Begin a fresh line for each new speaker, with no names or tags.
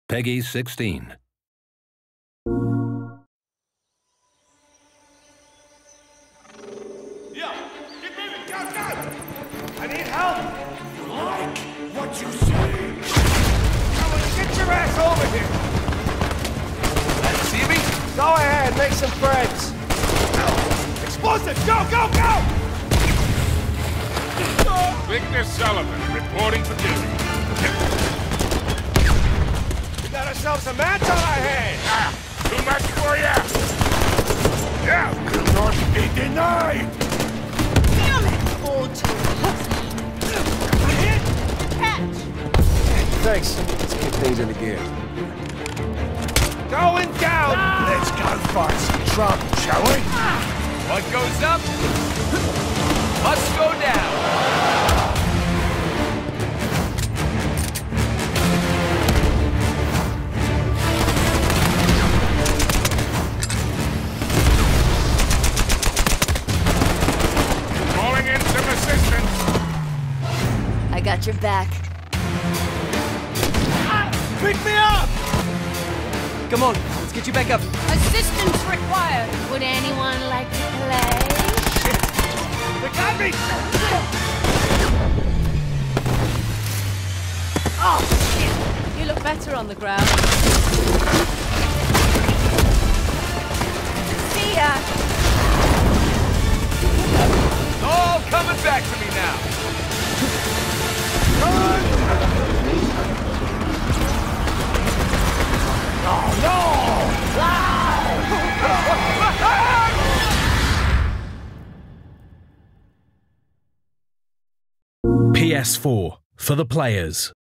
Peggy 16.
Yeah, get moving, go, go! I need help! You like what you see? Come on, get your ass over here!
See me?
Go ahead, make some friends! Explosive, go, go, go!
Victor Sullivan, reporting for duty.
We got ourselves a match on our hands!
Too much for ya! Yeah, will not be denied!
Damn it! Old
Hit!
catch!
Thanks. Let's kick things into gear. Going down!
Let's go find some trouble, shall we?
What goes up must go down.
Calling in some assistance.
I got your back.
Pick me up!
Come on, let's get you back up.
Assistance required. Would anyone like to play?
They got me!
Oh, shit! You look better on the ground. See ya!
All coming back to me now.
PS4 for the players.